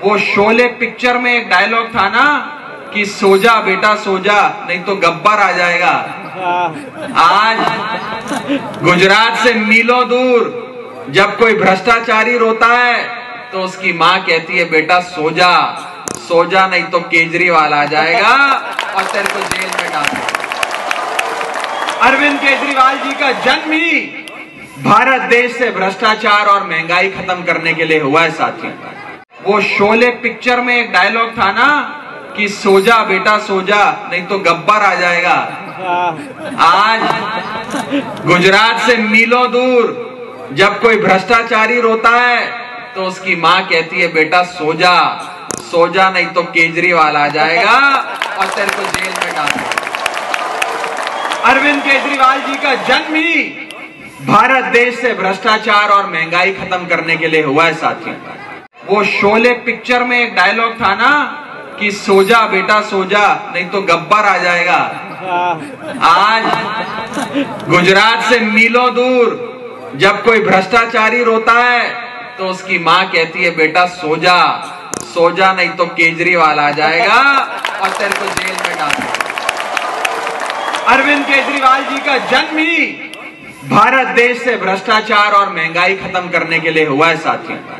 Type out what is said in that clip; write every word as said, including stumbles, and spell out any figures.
वो शोले पिक्चर में एक डायलॉग था ना कि सो जा बेटा सो जा, नहीं तो गब्बर आ जाएगा। आज गुजरात से मीलों दूर जब कोई भ्रष्टाचारी रोता है तो उसकी माँ कहती है बेटा सो जा, सो जा, नहीं तो केजरीवाल आ जाएगा और तेरे को जेल में डाल देगा। अरविंद केजरीवाल जी का जन्म ही भारत देश से भ्रष्टाचार और महंगाई खत्म करने के लिए हुआ है साथी। वो शोले पिक्चर में एक डायलॉग था ना कि सो जा बेटा सो जा, नहीं तो गब्बर आ जाएगा। आज गुजरात से मीलों दूर जब कोई भ्रष्टाचारी रोता है तो उसकी माँ कहती है बेटा सो जा, सो जा, नहीं तो केजरीवाल आ जाएगा और तेरे को जेल में डाल देगा। अरविंद केजरीवाल जी का जन्म ही भारत देश से भ्रष्टाचार और महंगाई खत्म करने के लिए हुआ है साथी। वो शोले पिक्चर में एक डायलॉग था ना कि सो जा बेटा सो जा, नहीं तो गब्बर आ जाएगा। आज गुजरात से मीलों दूर जब कोई भ्रष्टाचारी रोता है तो उसकी माँ कहती है बेटा सो जा, सो जा, नहीं तो केजरीवाल आ जाएगा और तेरे को जेल में डाल देगा। अरविंद केजरीवाल जी का जन्म ही भारत देश से भ्रष्टाचार और महंगाई खत्म करने के लिए हुआ है साथी।